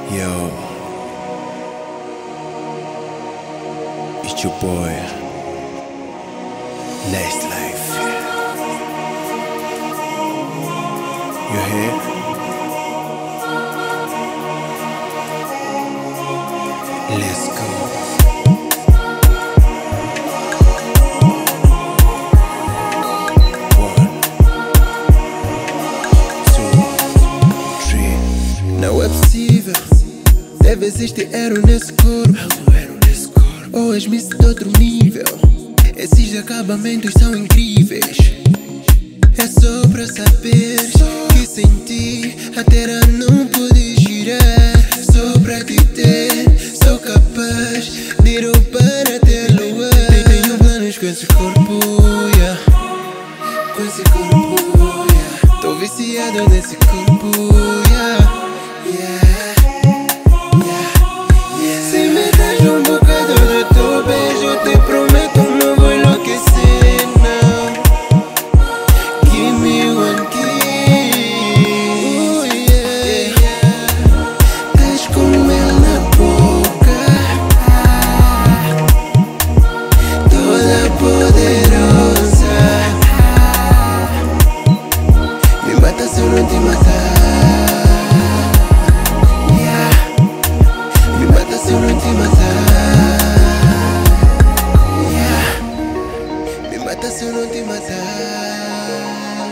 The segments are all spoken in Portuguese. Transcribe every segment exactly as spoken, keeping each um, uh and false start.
Yo, it's your boy, Nice Life. You here? Let's go. Não é possível, deve existir erro nesse corpo, ou és-me de outro nível. Esses acabamentos são incríveis. É só pra saber que sem ti a terra não pode girar. Só pra te ter, sou capaz de ir para até a lua. Tenho planos com esse corpo, yeah. Com esse corpo, yeah. Tô viciado nesse corpo, yeah. Yeah, yeah, yeah. Se me das um bocado do teu beijo, te prometo não vou enlouquecer, não. Give me one kiss, oh, yeah, yeah. Tás com mel na boca, toda poderosa. Me mata se eu não te matar. Se eu não te matar, yeah. Me mata se eu não te matar.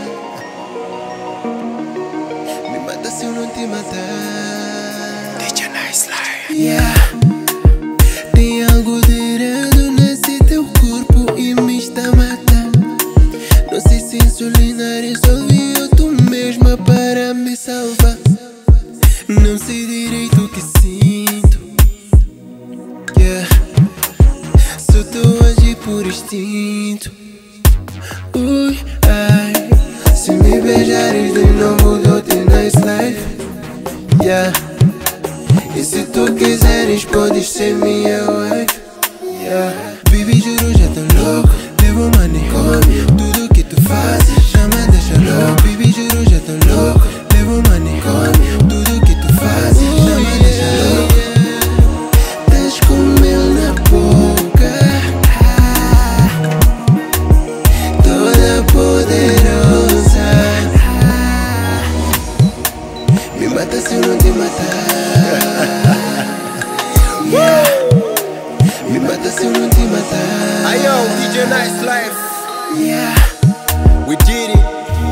Me mata se eu não te matar. D J Nice Life, yeah. Tem algo de errado nesse teu corpo e me está a matar. Não sei se insulina resolve ou tu mesma para me salvar. Não sei direito o que sinto, yeah. Só tô a agir por instinto. Ui, ai. Se me beijares de novo dou-te nice life, yeah. E se tu quiseres podes ser minha wife, yeah. Baby, juro já tô louco, levo money, come. Tudo que tu fazes já me deixa louco. Baby, juro já tô louco, levo money, come. Tudo que tu fazes já me deixa louco. Tás com mel na boca, toda poderosa. Me mata se eu não te matar, yeah. Me mata se eu não te matar. Hey yo, D J Nice Life, yeah. we did it.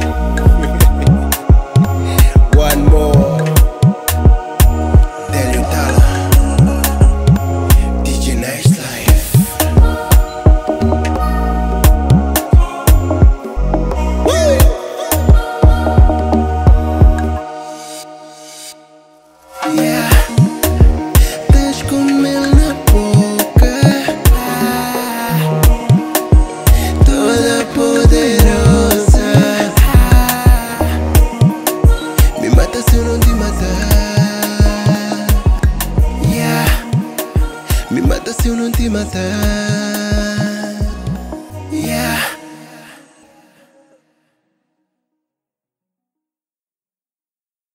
One more. Delio Tala, D J Nice Life. Woo! Yeah. Tás com mel na boca, toda poderosa. Me mata se eu não te matar, yeah. Me mata se eu não te matar.